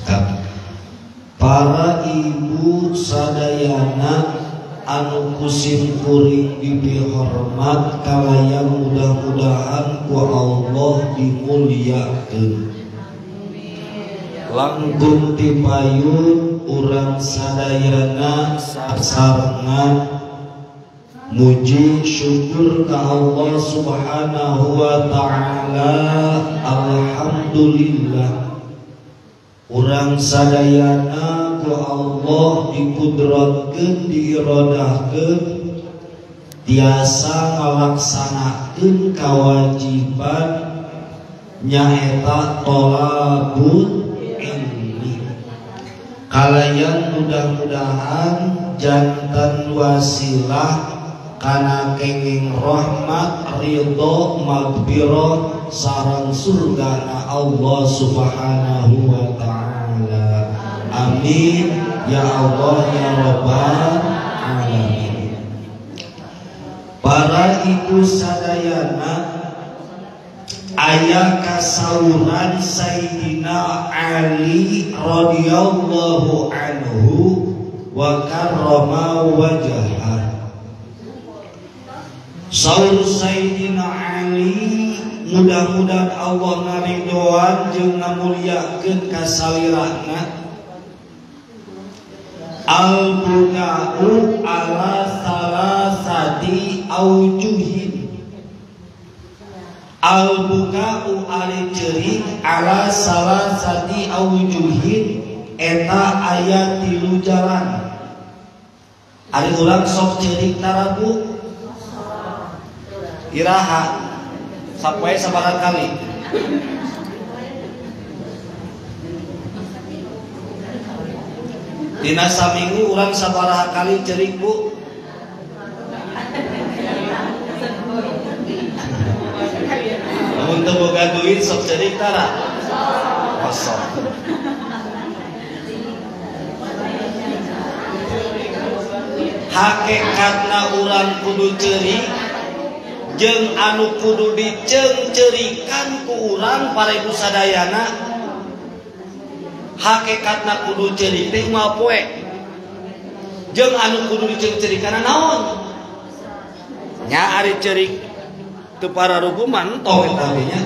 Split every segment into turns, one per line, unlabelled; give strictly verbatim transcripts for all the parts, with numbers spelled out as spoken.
Para ibu sadayana anu kusim kuring dibihormat kalayang mudah-mudahan ku Allah dimuliakeun. Langkung tipayun urang sadayana sasarengan muji syukur ka Allah Subhanahu wa taala. Alhamdulillah urang sadayana ku Allah dikudratkeun diiradahkeun tiasa ngalaksanakeun kewajiban nyaeta tolabul ilmi. Kalayan mudah-mudahan jantan wasilah kana kenging rahmat ridho magfirah sareng surgana Allah Subhanahu wa taala. Amin ya Allah ya rabbal alamin. Para ibu sadayana aya kasauran Sayyidina Ali radhiyallahu anhu wa karrama wajhah. Saur Sayyidina Ali mudah-mudahan Allah ngaridhoan jeung ngamuliakeun kasalirana. Al-buka'u ala salasati aujuhin. Al-buka'u ari ceurik ala salasati aujuhin eta aya tilu jalan. Ari urang sok ceurik tarabu iraha sampai sabaraha kali. Dina saminggu urang sabaraha kali cerik bu? Namun teu boga duit sok cerik tara? Kosong. Hakikatna urang kudu cerik jeung anu kudu diceung-ceurikan ku urang para ibu sadayana. Hakikatna kudu ceurik teh moal poe. Jeung anu kudu diceung-ceurikan naon? Nya ari ceurik teu pararuguman tong eta nya.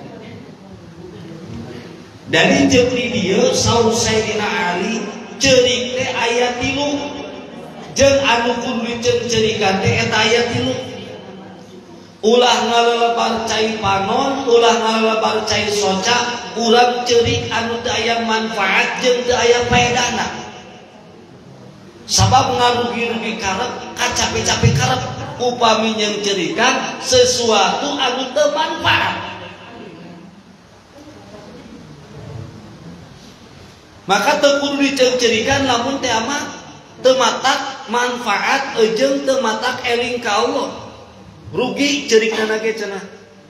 Dari jeung di dieu saur Sayyidina Ali ceurik teh aya tilu. Jeung anu kudu diceung-ceurikan teh eta aya tilu. Ulah ngalelebar cai panon, ulah ngalelebar cai soca, urang ceurik anu teu aya manfaat jeung teu aya paedana. Sabab ngarugi-rugi karep, kacape-cape karep, upami nyeung ceurikan sesuatu anu teu manfaat. Maka teu kudu diceuk-ceurikan lamun teh amat teu matak manfaat jeung teu matak eling ka Allah. Rugi ceurikna ge cenah.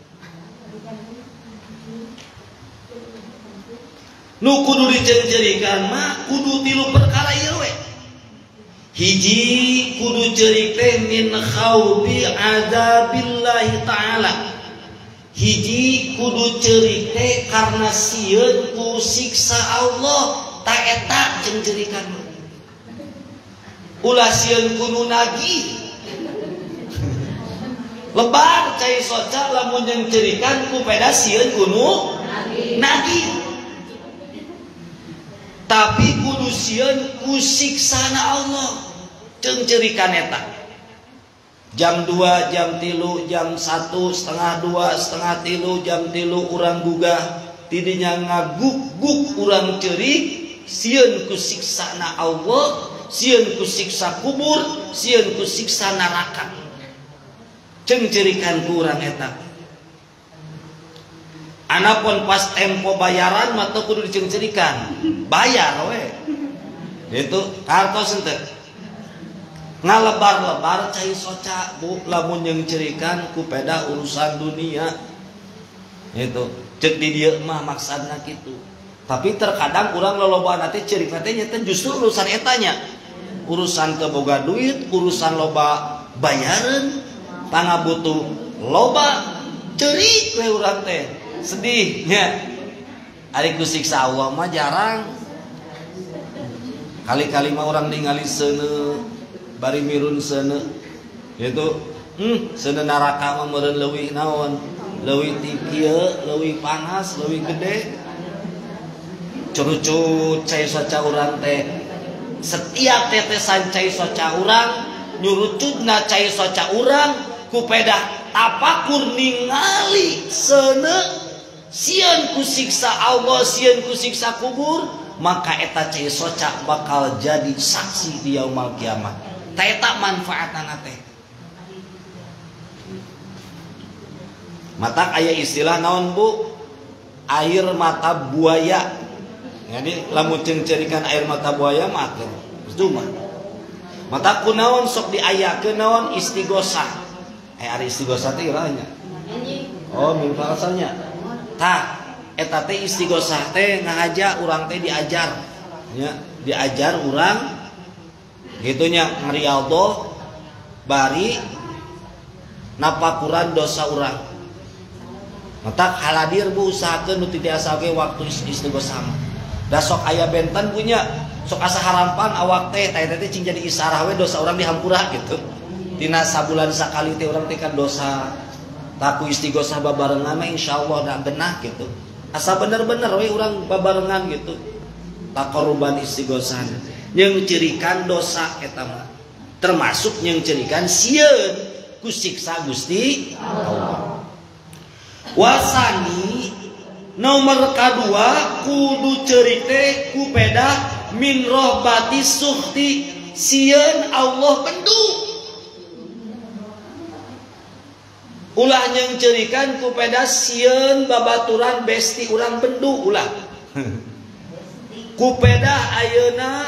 Nu kudu diceuk-ceurikan mah kudu tilu perkara ieu we. Hiji kudu ceurik teh min khaufi adzabillahi taala. Hiji kudu ceurik teh karna sieun ku siksa Allah, ta eta jeung ceurikan. Ulah sieun kudu nagih. Lebar cai soca lamun yang ceurikan ku peda sieun kudu nagih. Tapi kudu sieun ku siksana Allah jeung ceurikan eta. Jam dua, jam tilu, jam satu, setengah dua, setengah tilu, jam tilu urang gugah tidinya ngaguk-guk urang ceurik sieun ku siksana Allah, sieun ku siksa kubur, sieun ku siksa neraka. Jeung ceurikan ku urang eta. Anapun pas tempo bayaran mah teu kudu diceurikan. Bayar we. Itu kartos henteu. Ngalebar-lebar cai soca bu lamun yang ceurikan ku peda urusan dunia. Itu cek di dieu mah maksudna kitu. Tapi terkadang urang lolobana teh ceurikna teh nya justru urusan etanya. Urusan teu boga duit, urusan loba bayareun. Tangga butuh loba ceurik we urang teh sedihnya. Ari ku siksa Allah mah jarang kali-kali mah orang ningali seuneu bari mirun seuneu gitu. Hmm, seuneu neraka mah meureun leuwih naon? Leuwih ti kieu, leuwih panas, leuwih gede. Curucut cai soca urang teh. Setiap tetesan cai soca urang nyurucutna cai soca urang ku pedah tapakur ningali seuneu sieun ku siksa Allah, sieun ku siksa kubur, maka eta cai soca bakal jadi saksi di yaumul kiamat. Ta eta manfaatna teh. Matak aya istilah naon Bu? Air mata buaya. Jadi lamun cengcerikan air mata buaya mah cuma. Matak kunaon sok diayakeun naon istighosah. Eh ari istighosah teh urangnya. Oh, minta rasanya. Tah, eta teh istighosah teh ngahaja urang teh diajar. Ya, diajar urang gitunya ngarialdo bari napakuran dosa urang. Matak haladir Bu usahakeun nu teu diasa ge waktu istighosah. Da sok aya benten punya sok asa harampan awak teh teh teh cing jadi isarah we dosa orang dihampura gitu. Tina sabulan sakali teh urang teh kan dosa. Taku istighosah babarengan mah insyaallah da genah gitu. Asa bener-bener we urang babarengan gitu. Taqarruban istighosah. Yang cirikan dosa eta mah. Termasuk yang cirikan sieun ku siksa Gusti Allah. Wasani nomor kedua kudu cerik teh ku pedah min rohbati suhti sieun Allah bendu. Ulah yang cerikan ku pedah sieun babaturan besti urang bendu ulah. Ku pedah ayeuna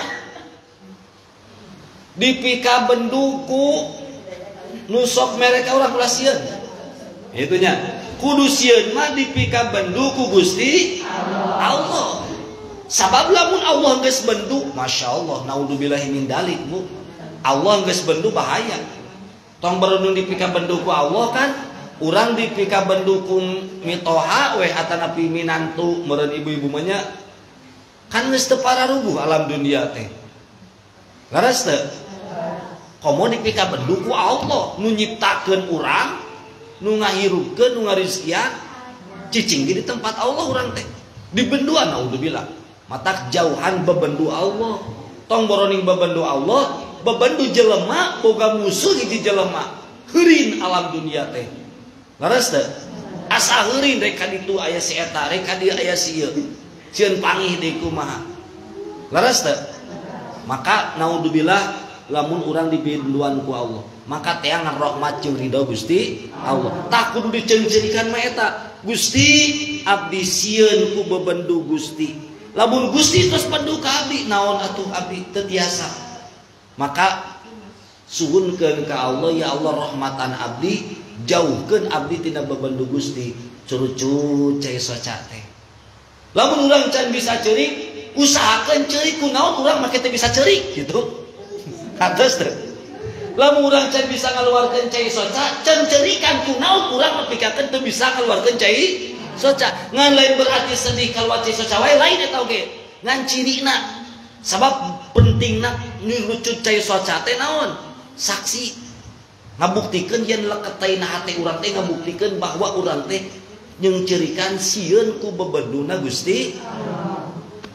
dipika bendu ku nusok mereka urang ulah sieun. Itunya kudu sieun mah dipika bendu ku Gusti Allah. Sabab lamun Allah geus bendu, masyaallah naudzubillahi min dalik Bu. Allah geus bendu bahaya. Tong berenung dipika bendu ku Allah kan, urang dipika bendu ku mitoha we atanapi minantu meureun ibu-ibu mah nya. Kan geus teu pararuguh alam dunia teh. Laras teu? Komo dipika bendu ku Allah nu nyiptakeun urang, nu ngahirupkeun, nu ngarizkian, cicing di tempat Allah urang teh. Dibenduan naudzubillah. Matak jauhan bebendu Allah. Tong boroning bebendu Allah, bebendu jelema boga musuh hiji jelema. Heurin alam dunia teh. Laras teh? Asa heurin rek ka ditu aya si eta, rek ka dieu aya si ieu. Sieun pangih deui kumaha. Laras teh? Maka naudzubillah lamun urang dibenduan ku Allah, maka teangan rahmat jeung ridho Gusti Allah. Tak kudu diceungceurikan mah eta. Gusti abdi sieun ku bebendu Gusti. Lamun Gusti terus bendu ka abdi, naon atuh abdi teu tiasa. Maka suhunkeun ka Allah, ya Allah rahmatan abdi, jauhkeun abdi tina bebendu Gusti. Curucut cai soca teh. Lamun urang can bisa ceurik, usahakeun ceurik kunaon urang make teh bisa ceurik gitu. Kados teh. Lamun urang can bisa ngaluarkeun cai soca, can ceurikan kunaon urang mapikakeun teu bisa ngaluarkeun cai soca. Ngan lain berarti sedih kaluar cai soca wae lain eta oge. Ngan cirina. Sabab pentingna nirucut cai soca teh naon? Saksi. Ngabuktikeun yen leketeuina hate urang teh ngabuktikeun bahwa urang teh jeung ceurikan sieun ku bebenduna Gusti Allah.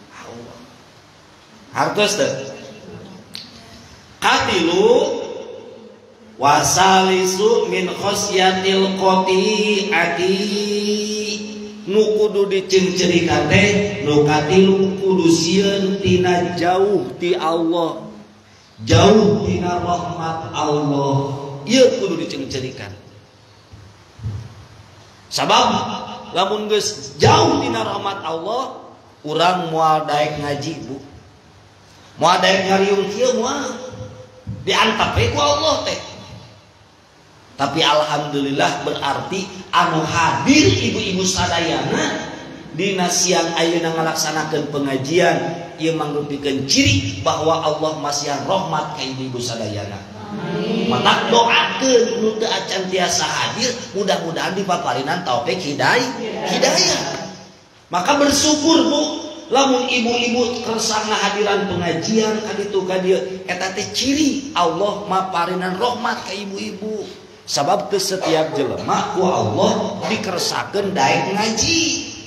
Hartos teh. Katilu wasalisu min khosyatil qati'ati nu kudu diceungceurikan teh nu katilu kudu sieun tina jauh ti Allah, jauh tina rahmat Allah. Ieu kudu diceungceurikan. Sabab lamun geus jauh tina rahmat Allah, urang moal daek ngaji Bu, moal daek nyariung kieu moal diantap we ku Allah teh. Tapi alhamdulillah berarti anu hadir ibu-ibu sadayana dina siang ayeuna ngalaksanakeun pengajian ieu mangrupikeun ciri bahwa Allah masihan rahmat ka ibu-ibu sadayana. Matak doakeun nu teu acan tiasa hadir, mudah-mudahan dipaparinan taufik hidayah. Hidayah. Maka bersyukur Bu, lamun ibu-ibu kersang hadiran pengajian kaditu ka dieu eta teh ciri Allah maparinan rahmat ka ibu-ibu. Sabab teu setiap jelema ku Allah dikersakakeun daek ngaji.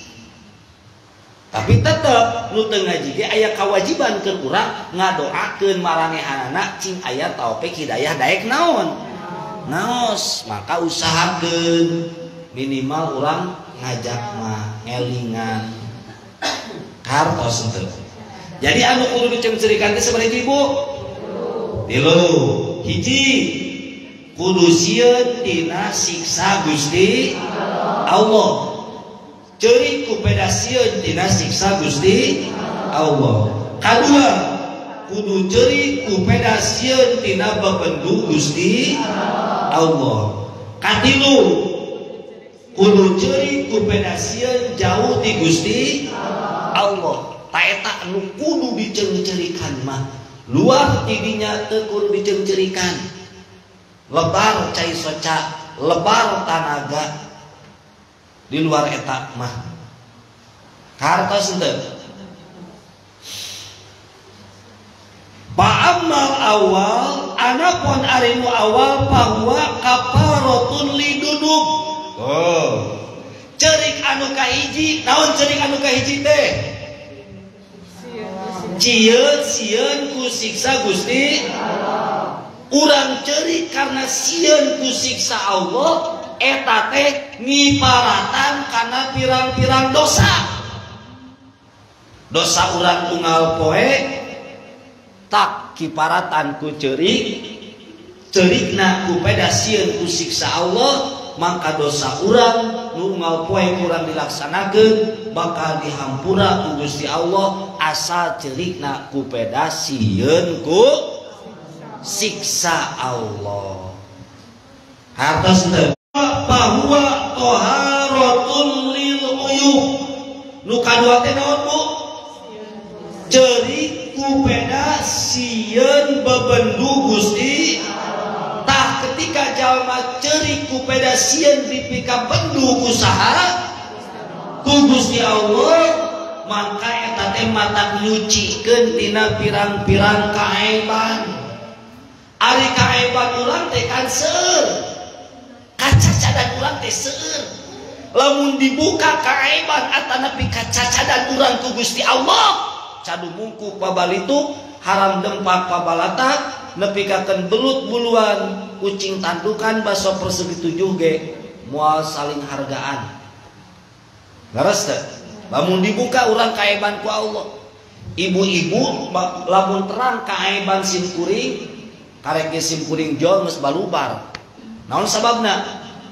Tapi tetep nu teu ngaji ge aya kawajiban keur urang ngadoakeun maranehanana cing aya taufik hidayah daek naon? Naos, maka usahakeun minimal urang ngajak mah ngelingan kartos itu. Jadi anu kudu dicengcerikan teh sabaraha ibu? Tilu. Hiji, kudu sieun dina siksa Gusti Allah. Ceurik ku peda sieun dina siksa Gusti Allah. Kadua, kudu ceurik ku peda sieun dina bebendu Gusti Allah. Katilu, kudu ceurik ku peda sieun jauh ti Gusti Allah. Ta eta anu kudu dicengcerikan mah. Luar tidinya teu kudu dicengcerikan. Lebar cai soca, lebar tanaga. Di luar eta mah. Kartos henteu. Pa'amal awal, anapun ari nu awal bahwa kafaratun lidunub. Oh. Cerik anu kahiji, naon cerik anu kahiji teh? Cieun sieun ku siksa Gusti Allah. Urang cerik karena sieun ku siksa Allah eta teh ngiparatan kana pirang-pirang dosa. Dosa urang unggal poe tak kiparatan ku cerik, cerikna ku peda sieun ku siksa Allah. Maka dosa urang nu unggal poe kurang dilaksanakeun bakal dihampura ku Gusti Allah asal cerikna ku peda sieun ku siksa Allah. Hartos teu bahwa toharotul lil uyub. Nu kadua teh naon Bu? Cerik ku peda sieun bebendu Gusti tah ketika jalma cerik ku peda sieun dipika bendu ku saha? Ku Gusti Allah, maka eta teh matak nyucikeun tina pirang-pirang kaaiban. Ari kaaiban urang teh kan seueur. Kacacadan urang teh seueur. Lamun dibuka kaaiban atanapi kacacadan urang ku Gusti Allah, cadu mungkuk pabalituk, haram dempak pabalatak, nepikakeun belut buluan, kucing tandukan, baso persegi tujuh ge moal saling hargaan. Leres teh? Lamun dibuka urang kaaiban ku Allah. Ibu-ibu lamun terang kaaiban sim kuring, karek sim kuring jol geus balubar. Naon sababna?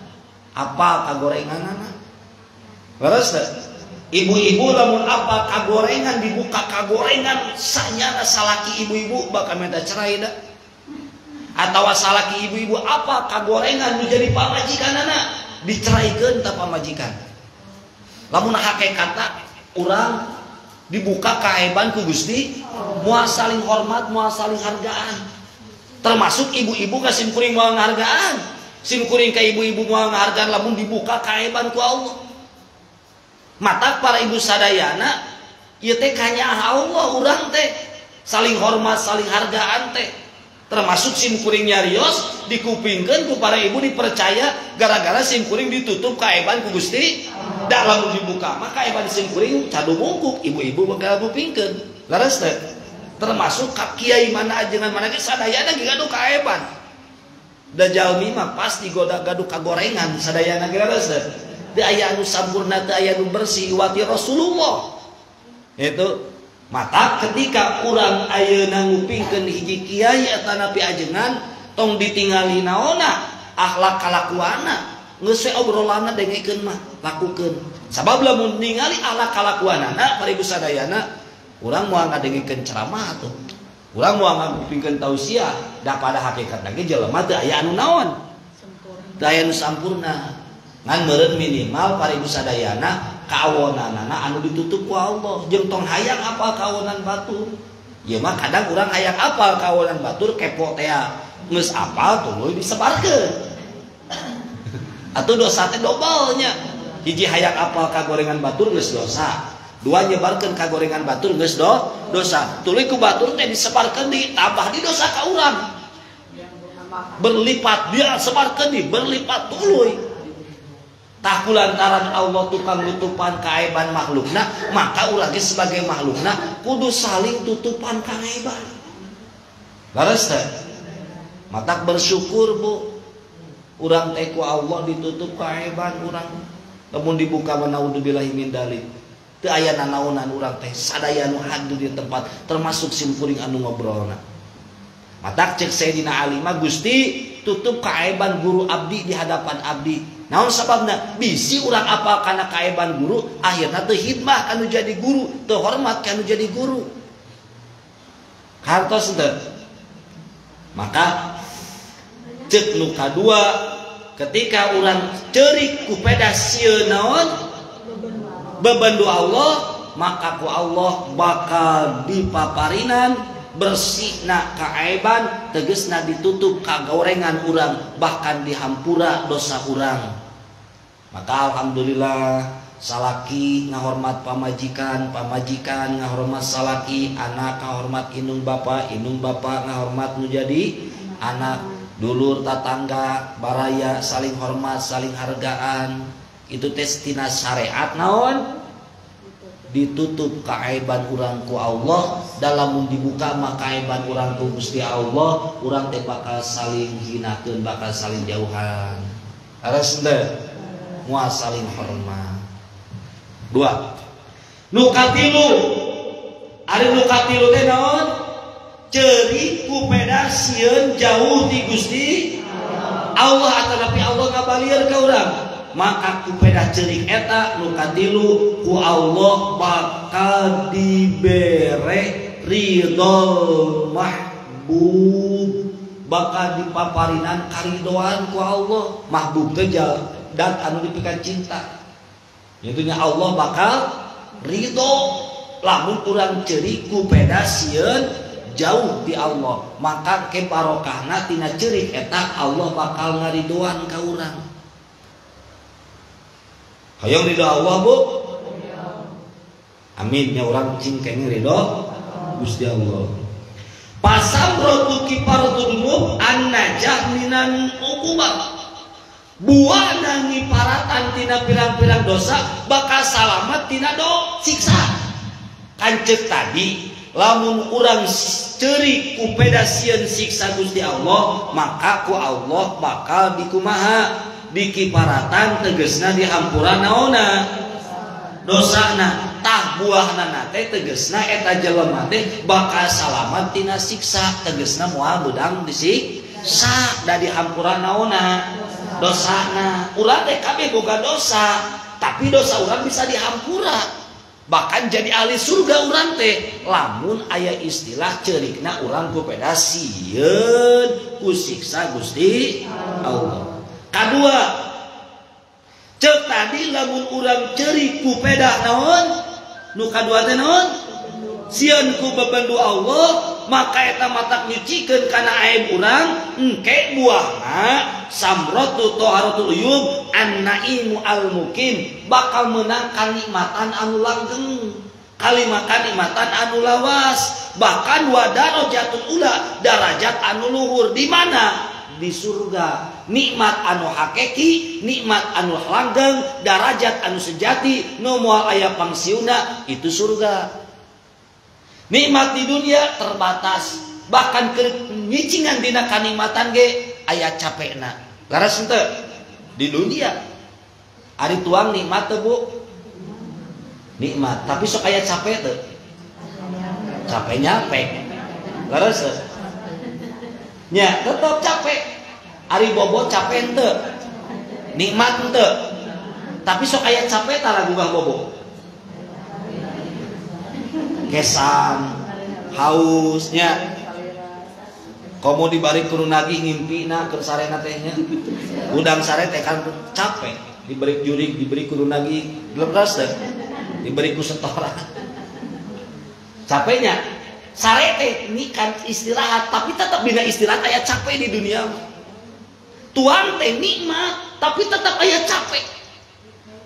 Apa kagorenganana? Leres teh? Ibu-ibu lamun apa kagorengan dibuka kagorengan sanyana salaki ibu-ibu bakal minta cerai dah. Atau salaki ibu-ibu apa kagorengan menjadi pamajikanana diceraikeun ta pamajikan. Lamun hakikatna urang dibuka kaaiban ku Gusti moal saling hormat, moal saling hargaan. Termasuk ibu-ibu ka sim kuring moal nghargaan. Sim kuring ka ibu-ibu moal nghargaan lamun dibuka kaaiban ku Allah. Mata para ibu sadayana ieu teh kanyaha Allah urang teh saling hormat saling hargaan teh termasuk sim kuring nyarios dikupingkeun ku para ibu dipercaya gara-gara sim kuring ditutup kaaiban ku Gusti da lamun dibuka maka kaaiban sim kuring cadu mungkuk ibu-ibu bakal ngupingkeun leres teh termasuk ka kiai mana ajengan mana ge sadayana ge gaduh kaaiban da jalmi mah pasti goda gaduh kagorengan sadayana ge leres teh teu aya anu sampurna teu aya anu bersih wati Rasulullah. Itu mata ketika urang ayeuna ngupingkeun hiji kiai atanapi ajengan tong ditingali naonna akhlak kalakuana geus we obrolanna dengekeun mah lakukeun. Sabab lamun ningali akhlak kalakuanana para ibu sadayana urang moal ngadengekeun ceramah atuh. Urang moal ngupingkeun tausiah da pada hakikatna ge jelema teu aya anu naon? Teu aya anu sampurna. Ngan meureun minimal para ibu sadayana kaawonanana anu ditutup ku Allah jeung tong hayang apal kawonan batur. Ieu mah kadang urang hayang apal kawonan batur kepo teh geus apal tuluy disebarkeun. Atuh dosa teh dobelnya. Hiji hayang apal kagorengan batur geus dosa. Dua nyebarkan kagorengan batur geus do dosa. Tuluy ku batur teh disebarkeun di tambah di dosa ka urang. Berlipat dia sebarkeun di berlipat tuluy. Tah kulantaran Allah tukang nutupan kaaiban makhlukna, maka urang ge sebagai makhlukna kudu saling tutupan kaaiban. Laras teh. Matak bersyukur Bu. Urang teh ku Allah ditutup kaaiban urang. Lamun dibuka naudzubillahi min dzalik. Teu aya nanaonan urang teh sadaya nu hadir di tempat termasuk simkuring anu ngobrolna. Matak cek Sayyidina Ali mah Gusti tutup kaaiban guru abdi di hadapan abdi. Naon sababna? Bisi urang apal kana kaaiban guru, akhirna teu hidmah kanu jadi guru, teu hormat kanu jadi guru. Kantos teu. Maka cek nu kadua ketika urang ceurik ku peda sieun naon? Bebendu Allah, maka ku Allah bakal dipaparinan bersihna kaaiban, tegesna ditutup kagorengan urang, bahkan dihampura dosa urang. Maka alhamdulillah salaki ngahormat pamajikan, pamajikan ngahormat salaki, anak ngahormat indung bapa, indung bapa ngahormat nu jadi anak, dulur tatangga baraya saling hormat, saling hargaan. Itu tes tina syariat naon ditutup kaaiban urang ku Allah, dalam dibuka maka kaaiban urang ku Gusti Allah, urang teh bakal saling hinakeun, bakal saling jauhan. Haras teu moal saling hormat. Dua. Nu katilu. Ari nu katilu teh naon? Ceurik ku peda sieun jauh ti Gusti Allah, atanapi Allah ngabalieur ka urang. Maka ku peda ceurik eta nu katilu ku Allah bakal dibere ridol mahbub, bakal dipaparinan karidoan ku Allah. Mahbub teh dan anu dipikeun cinta, yaitu nya Allah bakal ridho lamun urang ceurik ku peda sieun jauh di Allah, maka ke barokahna tina ceurik eta Allah bakal ngaridoan ka urang. Hayang ridho Allah Bu. Amin nya urang cing kenging ridho Gusti Allah. Pasamrotu kiparudunub an-najah minan uqubah. Buana ngiparatan tina pirang-pirang dosa bakal salamat tina do siksa. Kancek tadi lamun urang ceurik ku peda sieun siksa Gusti Allah, maka ku Allah bakal dikumaha dikiparatan, tegesna dihampura naona dosana. Tah buahna teh tegesna eta jelema teh bakal salamat tina siksa, tegesna moal beudang disiksa da dihampura naona dosana. Urang teh kabeh boga dosa, tapi dosa urang bisa dihampura, bahkan jadi ahli surga urang teh lamun aya istilah ceurikna urang ku peda sieun ku siksa Gusti Allah. Kadua, cek tadi lamun urang ceurik ku peda naon? Nu kadua teh naon? Sieun ku bebendu Allah, maka eta matak nyucikeun kana aib urang, engke buahna samratu taharatul uyub an-naimu al-mukim, bakal meunang kanikmatan anu langgeng, kalimat kanikmatan anu lawas, bahkan wa darajatul ula, darajat anu luhur. Di mana? Di surga. Nikmat anu hakiki, nikmat anu langgeng, darajat anu sejati, nu moal aya pangsiuna itu surga. Nikmat di dunia terbatas, bahkan kenyicingan dina kanikmatan ge aya capekna. Laras henteu di dunia ari tuang nikmat teu Bu? Nikmat, tapi sok aya capek teu? Capek nyapek. Laras teu? Nya tetep capek. Ari bobo capek henteu? Nikmat henteu? Tapi sok aya capek tah lagu gah bobo. Kesan, hausnya. Komo dibari kudu nagih ngimpina keur sarena teh nya. Udang sare teh kan capek, diberi jurig, diberi kudu nagih, lepas teh. Diberi ku setoran. Capeknya sare teh ini kan istirahat, tapi tetap dina istirahat aya capek di dunia. Tuang teh nikmat, tapi tetap aya capek.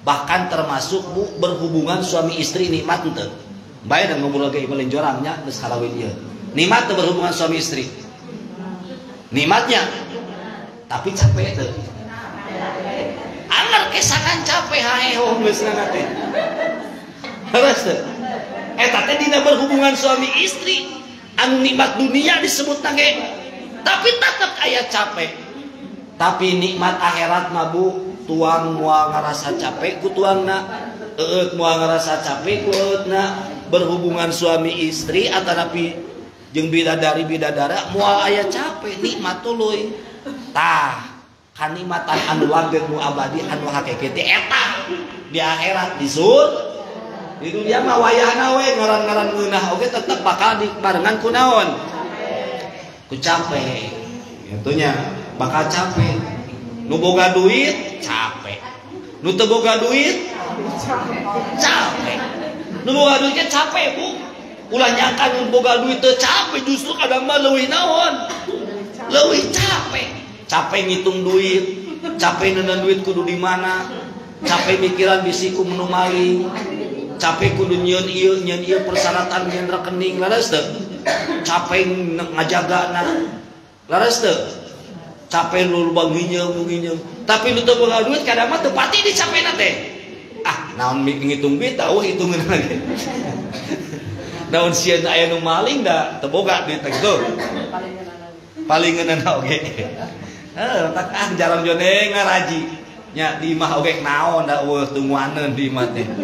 Bahkan termasuk Bu berhubungan suami istri nikmat ente. Bae dan ngobrol ge ieu lenjorangnya geus harawi ieu. Nikmat teu berhubungan suami istri. Nikmatnya tapi capek teu. Angger kesangan capek haeho geus ngana teh. Terus teu. Eta teh dina berhubungan suami istri anu nikmat dunia disebut ge tapi tetap aya capek. Tapi nikmat akhirat mah Bu, tuang moal ngarasa capek ku tuangna, eut moal ngarasa capek ku eutna. Berhubungan suami istri atanapi jeung bidadari bidadara moal aya capek nikmat tuluy. Tah, kanikmatan anu langgeng nu abadi anu hakiki teh eta di akhirat di surga. Di dunia mah wayahna we ngaran-ngaran ngeunah oge tetep bakal dibarengan ku naon? Ku capek. Itunya bakal capek. Nu boga duit capek. Nu teu boga duit capek. Nu boga duitnya capek Bu. Ulah nyangka nu boga duit teu capek, justru kadang mah leuwih naon? Leuwih capek. Capek ngitung duit, capek neuneun duit kudu di mana, capek mikiran bisi ku menu maling, capek kudu nyieun ieu nyieun ieu persyaratan nyieun rekening, laras teu? Capek ngajagana, laras teu? Capek lu baginya baginya. Tapi lu teu boga duit kadang mah teu pati dicapena teh. Ah, naon ngitung duit tah eueuh hitungeun lagi. Naon sieun aya nu maling da teu boga duit teh kitu. Palingeunana oge. Heuh, tak ah jarang jone ngaraji. Nya di imah oge naon da eueuh teu nguaneun di imah teh.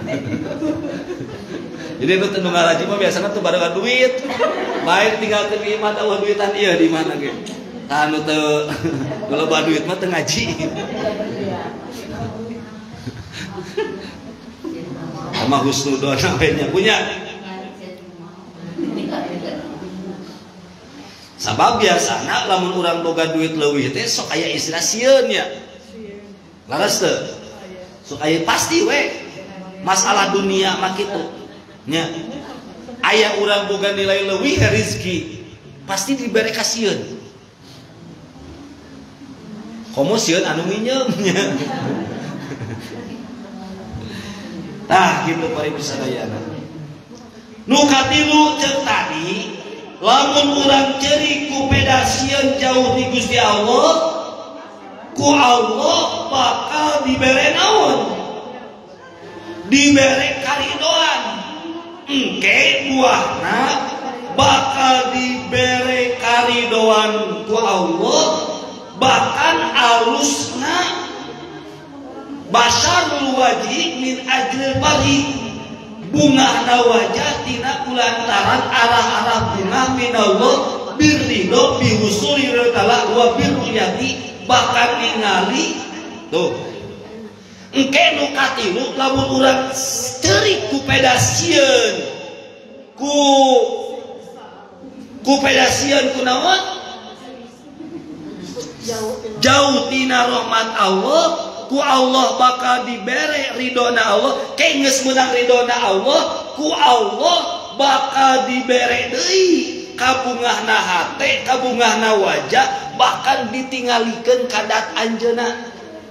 Jadi nu teu ngaraji mah biasana teu barengan duit. Bae tinggalkeun di imah da eueuh duitan ieu di mana ge. Tah anu teu loba duit mah teu ngaji. Sama husnudon we nya punya. Sabab biasana lamun urang boga duit leuwih teh sok aya istilah sieun nya. Laras teu? Sok aya pasti we. Masalah dunia mah kitu. Nya. Aya urang boga nilai leuwih rezeki pasti dibere ka sieun. Komo sieun anu minjem nya. Tah kitu pari sadayana. Nu katilu ceuk tadi lamun urang ceri ku pedasieun jauh di Gusti Allah, ku Allah bakal dibere naon? Dibere karidoan. Engke buahna bakal dibere karidoan ku Allah, bahkan alusna basarul wajhi min ajril bari. Bunga na wajah tina kulantaran arah-arah bunga minallah birrido bihusuli ridala wa birruyati bahkan ningali tuh engke nu katilu lamun urang teurik ku pedasieun ku ku pedasieun ku naon jauh tina rahmat Allah, ku Allah bakal dibere ridona Allah. Kayak geus meunang ridona Allah, ku Allah bakal dibere deui kabungahna hate, kabungahna wajah, bahkan ditinggalikeun kadat anjeunna.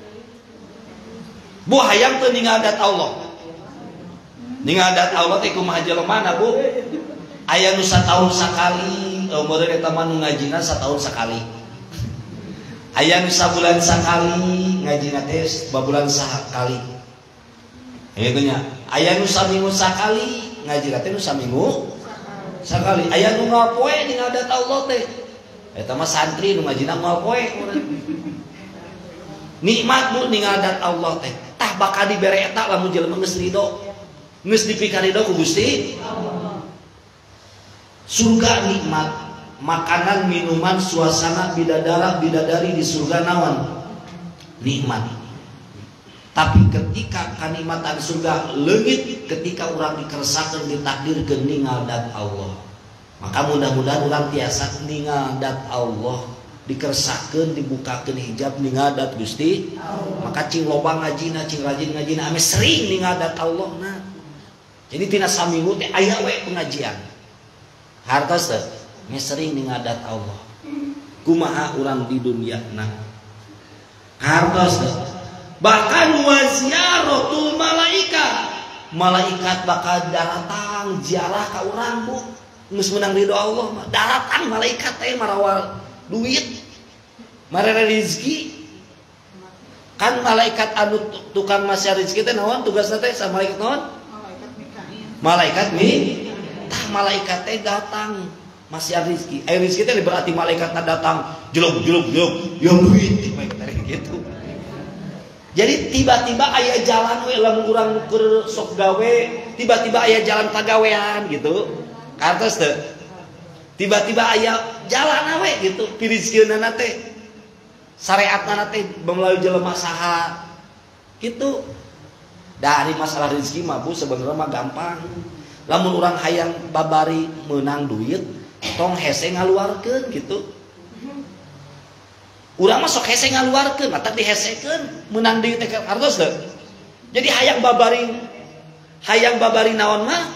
Bu hayang teu ningal dat Allah. Ningal dat Allah teh kumaha jelemana, Bu? Aya nu sataun sakali, umurna eta mah nu ngajina sataun sakali. Aya nu sabulan sakali ngajina teh babulan sakali. Itu nya. Aya nu saminggu sakali ngajina teh nu saminggu sakali. Aya nu moal poe dina adat Allah teh. Eta mah santri nu ngajina moal poe. Nikmat Bu dina adat Allah teh. Tah bakal dibere eta lamun jelema geus ridho. Geus dipikarido ku Gusti Allah. Surga nikmat, makanan, minuman, suasana, bidadara, bidadari di surga nawan nikmat. Tapi ketika kanikmatan surga leungit ketika orang dikeresakeun ditakdirkeun ningal dat Allah. Maka mudah-mudahan orang tiasa ningal dat Allah, dikeresakeun dibukakeun hijab ningal dat Gusti Allah. Maka cing loba ngajina, cing rajin ngajina ame sering ningal dat Allah nah. Jadi tina saminggu teh aya we pengajian. Hartos teh me sering ningal dat Allah. Kumaha urang di dunia nah. Hartos teh Bahkan waziaratul malaika, malaikat bakal datang ziarah ka urang Bu. Geus menang ridho Allah mah datang malaikat teh marawal duit, marere rezeki. Kan malaikat anu tukang masya rezeki teh naon tugasna teh? Sa malaikat naon? Malaikat Mikail. Malaikat mi, tah malaikat teh datang masya rezeki. Ai rezeki teh berarti malaikat datang jeluk jeluk jeluk, ya duit gitu. Jadi tiba-tiba aya jalan we lamun urang keur sok gawe, tiba-tiba aya jalan pagawean gitu. Kantos teu? Tiba-tiba aya jalan we gitu, pirizkeunana teh. Syariatna teh melalui jelema saha. Gitu. Dari masalah rezeki mah Bu sebenarnya mah gampang. Lamun urang hayang babari meunang duit, tong hese ngaluarkeun gitu. Urang mah sok hese ngaluarkeun, mata dihesekeun meunang deui teh kartos teu. Jadi hayang babari hayang babari naon mah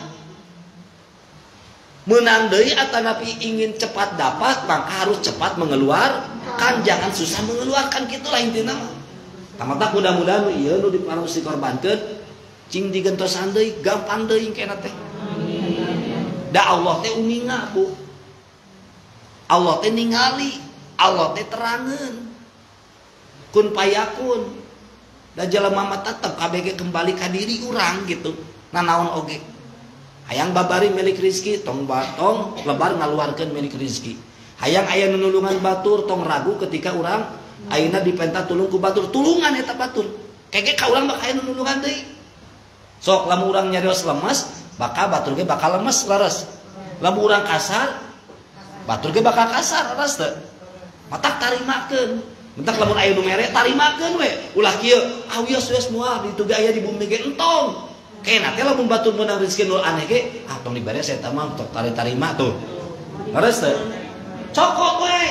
meunang deui atanapi ingin cepat dapat, maka harus cepat mengeluarkan, jangan susah mengeluarkan gitulah intina mah. Tamata mudah-mudahan ieu nu diparos dikorbankeun cing digentosan deui gampang deui kena teh. Da Allah teh uninga Bu. Allah teh ningali, Allah teh terangeun kun payakun da jelema mah tetep kabeh kembali ka diri urang gitu. Nah naon oge hayang babari milik rezeki tong batong lebar ngaluarkeun milik rezeki. Hayang aya nulungan batur tong ragu ketika urang ayeuna dipenta tulung ku batur, tulungan eta batur. Kege ka urang bakal aya nulungan deui. Sok lamun urang nyarios lemes, bakal batur ge bakal lemes laras. Lamun urang kasar, batur ge bakal kasar laras teu. Matak tarimakeun. Mentak lamun aya nu mere tarimakeun we. Ulah kieu, ah wios wios moal ditu ge aya di bumi ge entong. Kena teh lamun batur meunang rezeki nu aneh ge, ah tong dibere saya teh mah tok tari-tarima tuh. Laras teu? Cokok we.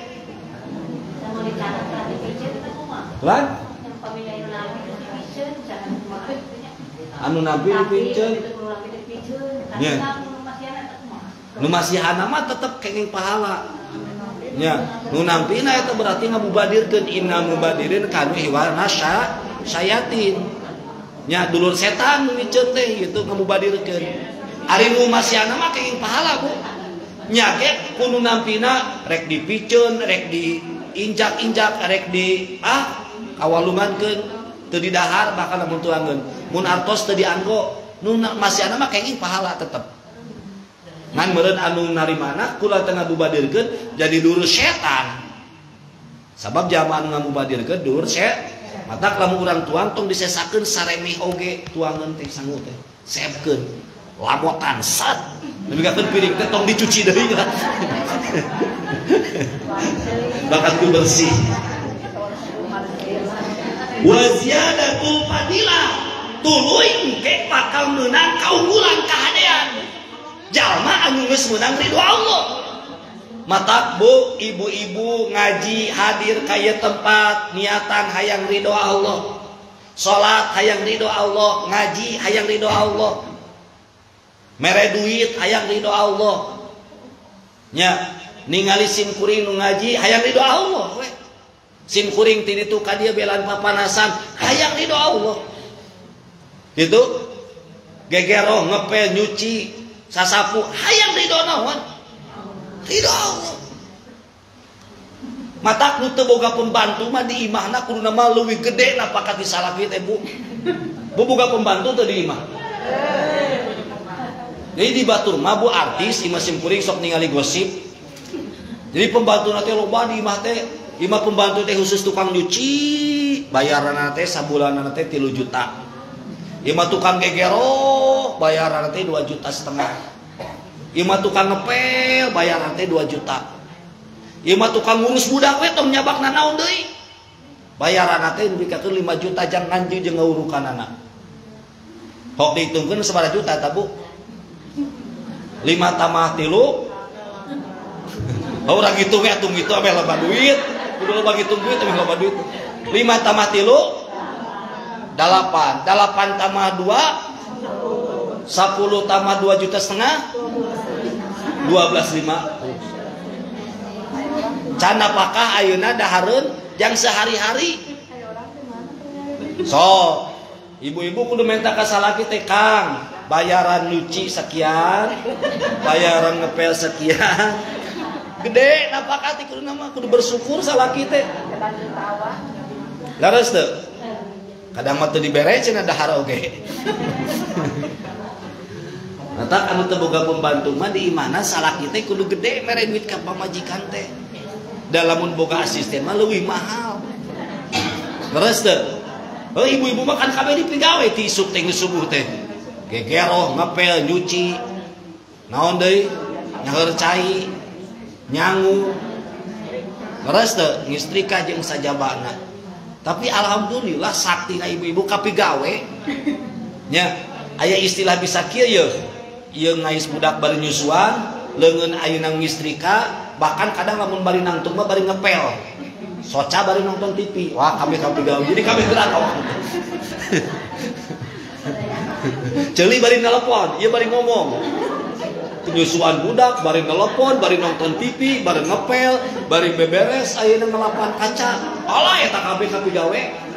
Lan? Anu nabi dipinceun. Nya. Nu masihana mah tetep kenging pahala. Nya, nu nampina eta berarti ngabubadirkeun inna mubadirin kanu hiwana syayatin. Nya dulur setan nu miceun teh gitu ngabubadirkeun. Ari nu masihana mah kenging pahala Bu. Nya ge kudu nampina rek dipiceun, rek diinjak-injak, rek di ah kawalungankeun teu didahar bakal lamun tuangeun. Mun artos teu dianggo, nu masihana mah kenging pahala tetep. Ngan meureun anu narimana kula teu ngabubadirkeun jadi dulur setan. Sabab jamaah anu ngabubadirkeun dulur setan. Matak lamun urang tuang tong disesakeun saremeh oge tuangeun teh sangu teh. Seepkeun. Lamotan sat. Demikian piring teh tong dicuci deui kan. Bakal tu bersih. Wa ziyadatul fadilah. Tuluy engke bakal meunang kaunggulan kahadean. Jalma anu geus meunang ridho Allah. Matak Bu, ibu-ibu ngaji hadir ka ieu tempat niatan hayang ridho Allah. Salat hayang ridho Allah, ngaji hayang ridho Allah. Mere duit hayang ridho Allah. Nya, ningali sim kuring nu ngaji hayang ridho Allah we. Sim kuring ti ditu ka dieu belan papanasan hayang ridho Allah. Gitu. Gegero ngepel nyuci sasapu hayang ridho naon? Ridho Allah. Matak nu teu boga pembantu mah di imahna kuduna mah leuwih gede napakat di salaki teh Bu. Bu boga pembantu teu di imah. Jadi di batur mah Bu artis imah sim kuring sok ningali gosip. Jadi pembantu teh loba di imah teh, imah pembantu teh khusus tukang nyuci, bayaranna teh sabulanana teh tilu juta. Imah tukang gegero bayaranna teh dua juta setengah. Imah tukang ngepel bayaran teh dua juta. Imah tukang ngurus budak we tong nyabakna naon deui? Bayaran teh dibikakeun lima juta jang nganju jeung ngaurukanana. Hok dihitungkeun sabaraha juta ta Bu? lima tambah tilu. Urang hitung atuh gitu ame loba duit. Kudu loba ngitung duit ame loba duit. lima tambah tilu delapan. delapan tambah dua sepuluh tambah dua juta setengah dua belas lima. Can apakah ayeuna dahareun jang sehari-hari So, ibu-ibu kudu minta ka salaki teh Kang, bayaran nyuci sekian, bayaran ngepel sekian. Gede napakati kudu nama kudu bersyukur salaki teh. Laras teu? Kadang mah teu dibere cenah dahar oge. Nata anu teu boga pembantu mah di imana salaki teh kudu gede mere duit ka pamajikan teh. Da lamun boga asisten mah leuwih mahal. Laras teu? Oh, ibu-ibu makan kabeh di pegawai ti isuk teh subuh teh. Gegeroh, ngepel, nyuci. Naon deui? Nyaeur cai, nyangu. Leres teu ngistrika jeung sajabana. Tapi alhamdulillah saktina ibu-ibu ka pigawe. Nya, aya istilah bisa kieu ye. Ieu ngais budak bari nyusuan, leungeun ayeuna ngistrika, bahkan kadang lamun bari nangtung mah bari ngepel. Soca bari nonton T V. Wah, kami kami gawe. Jadi kami gerak awak. Ceuli bari nelpon, ieu bari ngomong. Penyusuan budak bari nelpon, bari nonton T V, bari ngepel, bari beberes ayeuna ngelapan kaca. Alah eta kabeh kami gawe.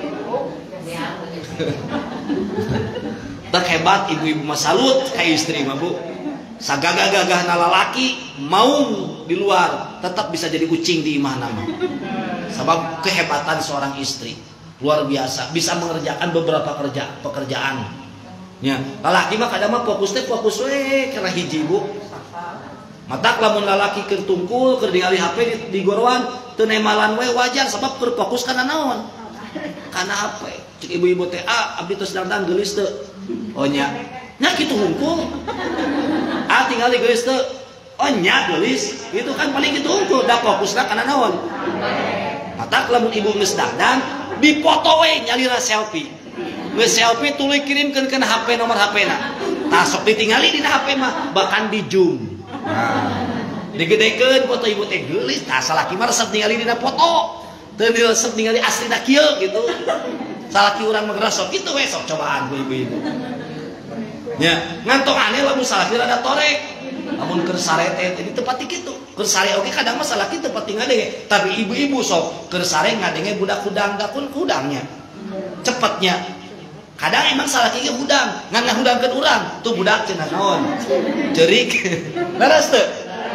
Tak hebat ibu-ibu mah salut ka istri mah Bu. Sagagah-gagahna lalaki mau di luar tetap bisa jadi kucing di imah nama. Sebab kehebatan seorang istri luar biasa, bisa mengerjakan beberapa kerja pekerjaan. Ya, lalaki mah kadang mah fokus teh fokus we kana hiji Bu. Matak lamun lalaki keur tungkul keur ningali H P di, di gorowan teu nemalan we wajar sebab keur fokus kana naon? Kana H P. Cik ibu-ibu teh ah abdi tos dandang geulis teu. Oh nya. Nya kitu hungkul. Ah tinggal di geulis teu. Oh nya geulis. Itu kan paling kitu hungkul da fokusna kana naon? Matak lamun ibu geus dandang dipoto we nyalira selfie. Geus selfie tuluy kirimkeun ke H P nomor H P-na. Tah sok ditingali dina H P mah bahkan di zoom. Nah, digedekeun foto ibu teh geulis, tah salaki mah resep ningali dina foto. Teu resep ningali aslina kieu gitu. Salaki urang mah sok kitu we sok cobaan ku ibu-ibu. Nya, ngantong aneh lamun salaki rada torek. Lamun keur sare teh di tempat kitu. Keur sare oge kadang mah salaki tempat ngadenge, tapi ibu-ibu sok keur sare ngadenge budak hudang dakun hudangnya. Cepetnya. Kadang emang salaki ge hudang, ngan ngahudangkeun urang, tuh budak cenah naon. Ceurik. Laras teu?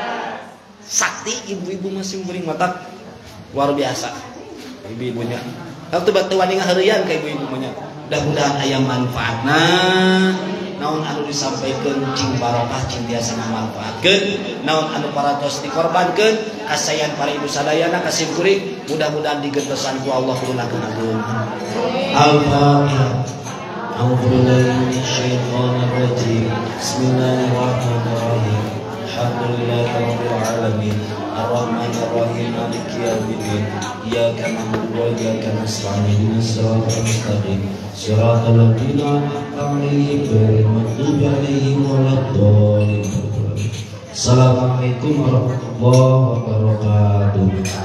Sakti ibu-ibu masih beuring mata luar biasa. Ibu-ibunya. Kalau teu batu wani ngaheureuyan ka ibu-ibu nya. Mudah-mudahan aya manfaatna. Naon anu disampaikan cing barokah cing biasa ngamanfaatkeun, naon anu paratos dikorbankeun kasayan para ibu sadayana kasih kuring mudah-mudahan digentosan ku Allah kudunakeun agung. Al-Fatihah. A'udzubillahi minasyaitonir rajim. Bismillahirrahmanirrahim. Alhamdulillahirabbil alamin. Ar-Rahmanir Rahim. Maliki yaumiddin. Iyyaka na'budu wa iyyaka nasta'in. Ihdinas siratal mustaqim. Siratal ladzina an'amta 'alaihim ghairil maghdubi 'alaihim waladdallin. Assalamualaikum warahmatullahi wabarakatuh.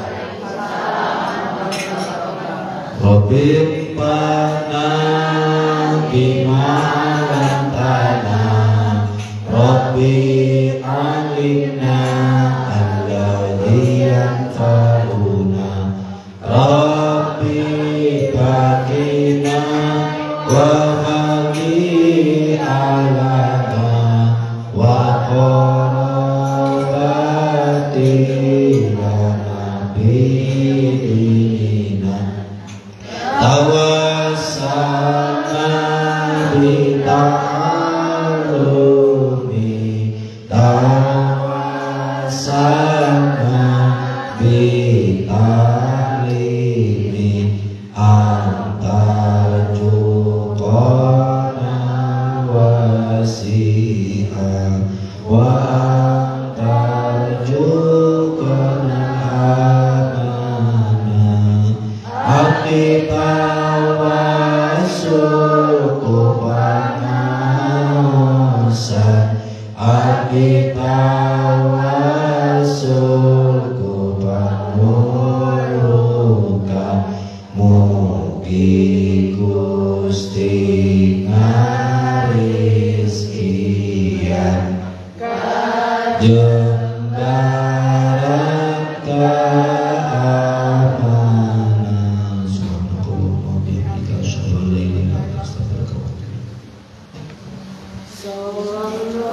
Rabbi pana bima lantana Rabbi alimna alladhi yanfa'una Rabbi bakina wa bagi alana wa qarabati lana bidina tawassana bita'alumi tawassana bita'alimi anta juqana wasi'a wa anta juqana amana hati tawassuku panasan hati tawassuku panulukan mugi Gusti ngarizkian jeung darat keamanan. Subhanallah wa bihamdihi asyhadu an
Sallallahu